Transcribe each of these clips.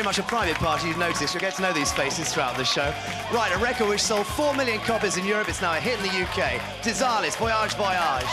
Very much a private party, you've noticed. You'll get to know these faces throughout the show. Right, a record which sold 4 million copies in Europe. It's now a hit in the UK. Dizalis, Voyage, Voyage.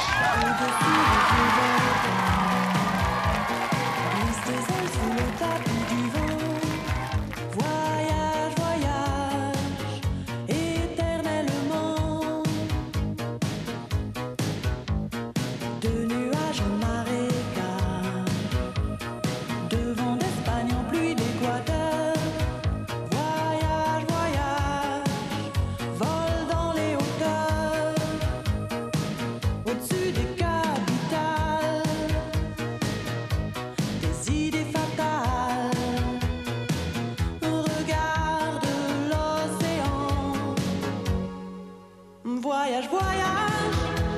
Voyage, voyage,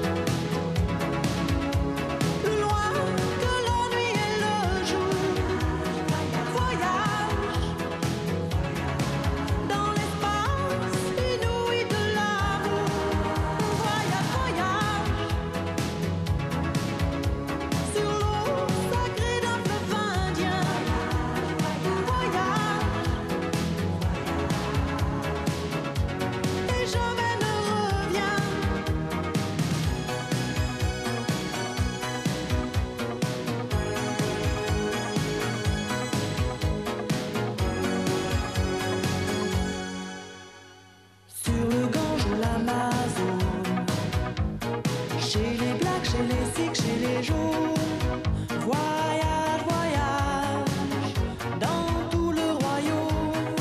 plus loin que la nuit et le jour. Voyage, dans l'espace inouï de l'amour. Voyage, voyage, sur l'eau sacrée d'un fleuve indien. Voyage, et jamais ne reviens. Sur le Gange ou l'Amazone, chez les Blacks, chez les Sikhs, chez les Jaunes. Voyage, voyage, dans tout le royaume.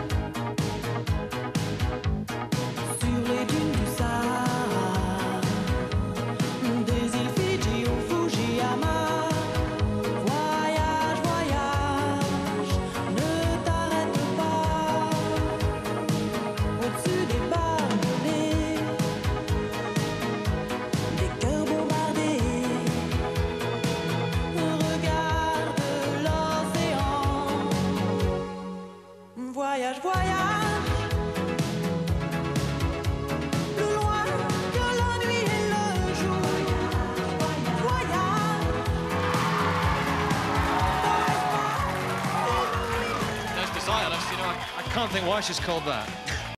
Sur les dunes du Sahara, des îles Fidji au Fujiyama. Voyage, voyage, ne t'arrête pas. Au-dessus des barbelés, des cœurs bombardés, regarde l'océan. Voyage, voyage, plus loin que la nuit et le jour. Voyage, There's Desireless, you know, I can't think why she's called that.